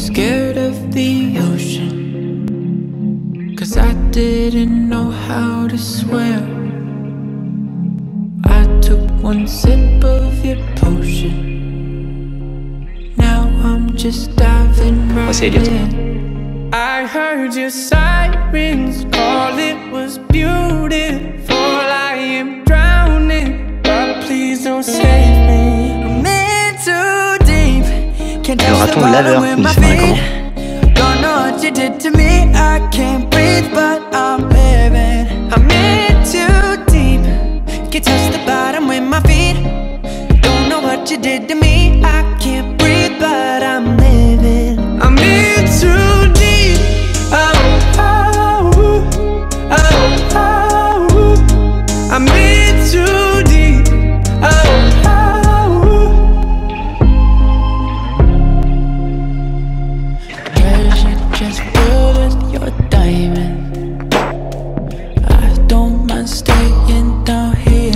scared of the ocean, 'cause I didn't know how to swim. I took one sip of your potion. Now I'm just diving right in. I heard your sirens call, it was beautiful. I am drowning, but please don't save me. I'm in too deep. Can't touch the bottom with my feet. Don't know what you did to me. I can't breathe, but I'm living. I'm in too deep. Can't touch the bottom with my feet. Don't know what you did to me. I can't breathe, but I'm living. I'm in too deep. Oh, oh, oh, oh, oh. I'm in too deep. Oh, oh. Treasure just building your diamond. I don't mind staying down here.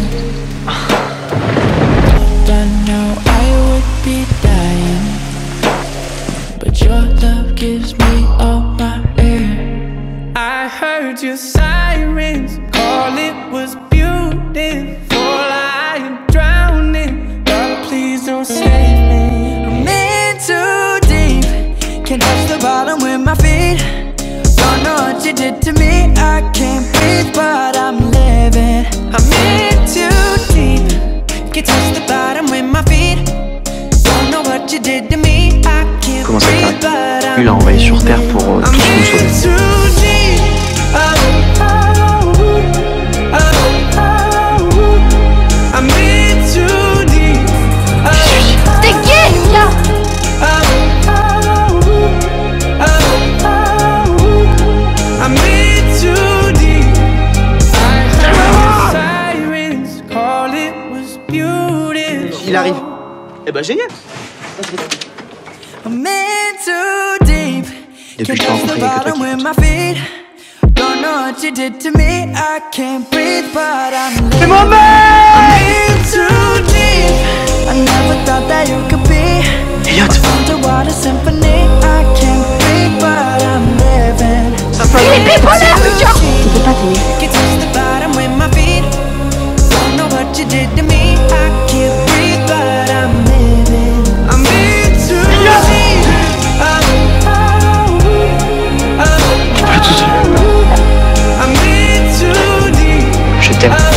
By now I would be dying, but your love gives me all my air. I heard your sirens call, it was beautiful. I am drowning, but please don't save me. I'm in too deep. Can't touch the bottom with my feet. Don't know what you did to me. I can't breathe, but I'm living. I'm in too deep. Can't touch the bottom with my feet. Don't know what you did to me. I can't breathe, but I'm living. Lui l'a envoyé sur Terre pour tous nous sauver. T'es gay, là. Il arrive. Eh ben génial. Depuis que je t'ai rencontré, il y a que toi qui compte. C'est mon Il est bipolaire, le gars. T'étais pas tenu. Je t'aime.